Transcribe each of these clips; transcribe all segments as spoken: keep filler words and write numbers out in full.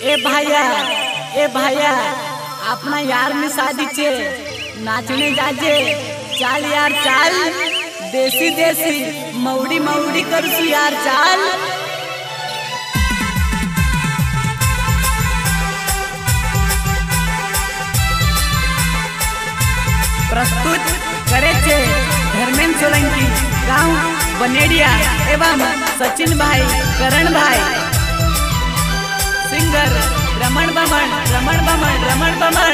ए भाया ए भाया अपना यार में शादी छे नाचने जाजे चाल यार चाल देसी देसी मौड़ी मौड़ी करसु यार चाल। प्रस्तुत करे छे धर्मेंद्र सोलंकी गाँव बनेडिया एवं सचिन भाई करण भाई सिंगर रमण बमन रमण बमन रमण बमन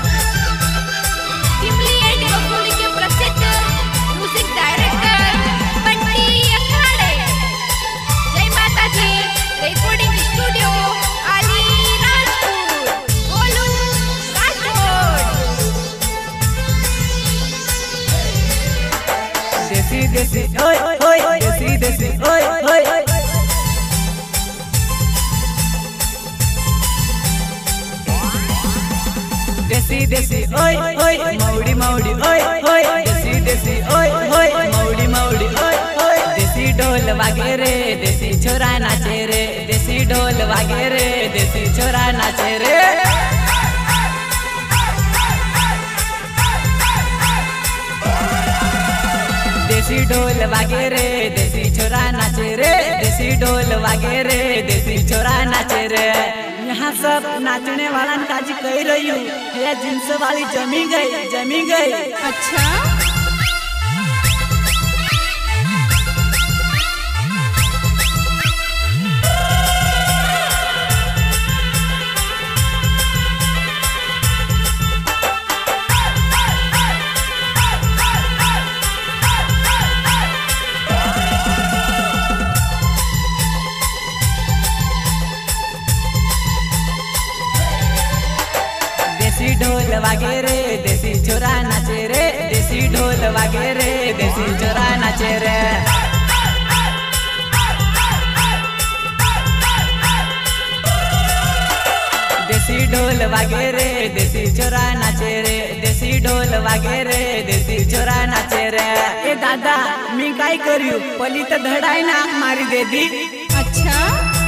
के प्रसिद्ध म्यूजिक डायरेक्टर बंटी अखाड़े। जय माता दी रिकॉर्डिंग स्टूडियो आली राजपुर गोलू राठौड़। देसी देसी ओए ओए देसी देसी ओए ओए देसी देसी ओए ओए मौड़ी मौड़ी ओए ओए देसी देसी ओए ओए मौड़ी मौड़ी ओए ओए देसी ढोल वागे रे देसी छोरा नाचे रे देसी ढोल वागे रे देसी छोरा नाचे रे। देसी ढोल वागे रे देसी छोरा नाचे रे देसी ढोल वागे रे देसी छोरा नाचे रे। यहाँ सब नाचने वाला काजी कह रही हूँ या जिनस वाली जमी गई जमी गई। अच्छा देसी ढोल वागे रे देसी छोरा नाचे रे देसी ढोल वागे रे देसी छोरा नाचे रे। देसी ढोल वागे रे देसी छोरा नाचे रे देसी ढोल वागे रे देसी छोरा नाचे रे। ए दादा मी काय करू पली तर धडाय ना मारी दे दी। अच्छा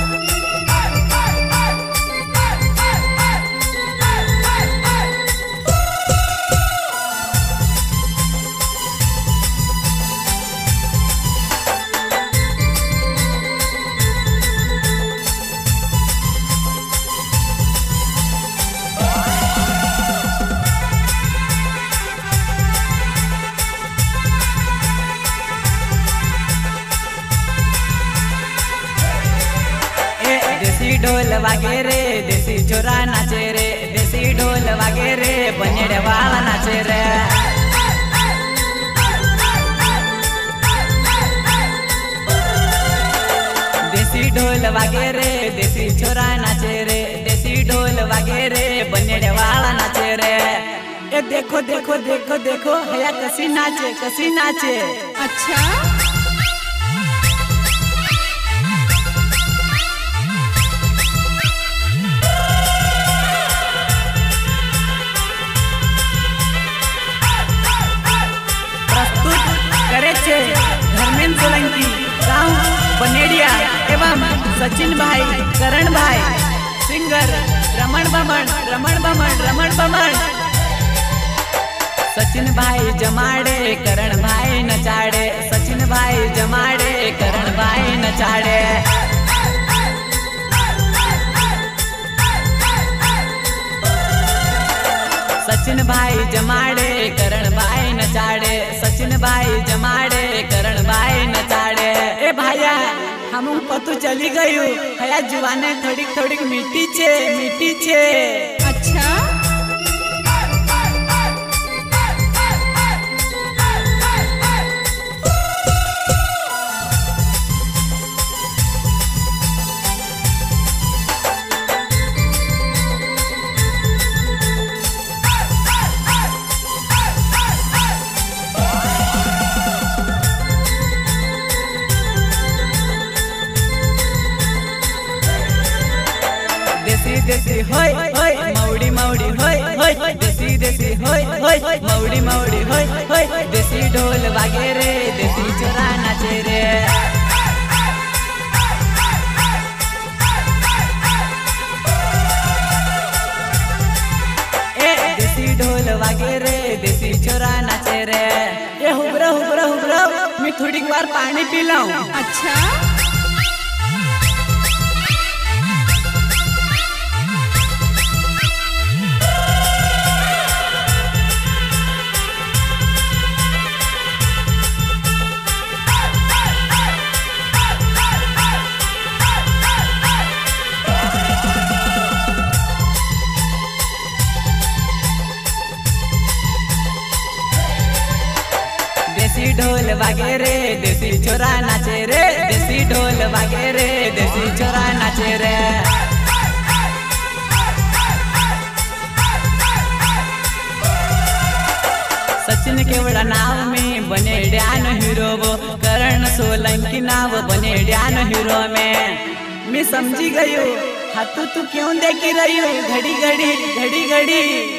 देसी ढोल वागे रे देसी छोरा नाचे रे देसी ढोल वागे रे बनेड़े वाला नाचे रे। देसी ढोल वागे रे देसी छोरा नाचे रे देसी ढोल वागे रे बनेड़े वाला नाचे रे। ए देखो देखो देखो देखो हया कसी नाचे कसी नाचे। अच्छा करे छे धर्मेंद्र सोलंकी गाँव बनेडिया एवं सचिन भाई करण भाई सिंगर रमण बमन रमण बमन रमण बमन सचिन भाई जमाड़े करण भाई नचाड़े सचिन भाई जमाड़े करण भाई नचाड़े। सचिन भाई जमाड़े करण भाई नचाड़े सचिन भाई जमाड़े करण भाई नचाड़े। ए भाया हम पतु चली गई हया जुवाने थोड़ी थोड़ी मीठी छे मीठी छे। अच्छा देसी देसी होय होय मौड़ी मौड़ी होय होय देसी देसी होय होय मौड़ी मौड़ी होय होय देसी ढोल वागे रे देसी छोरा नाचे रे। थोड़ी बार पानी पी लाऊं। अच्छा देसी ढोल बागे रे देसी छोरा नाचे रे, देसी ढोल बागे रे देसी छोरा नाचे रे। सचिन केवड़ा नाव में बने ड्यान हीरो वो, करण सोलंकी नाव बने ड्यान हीरो में। मैं समझी गई हूँ हाथू तू क्यों देखी रही हो घड़ी घड़ी घड़ी घड़ी।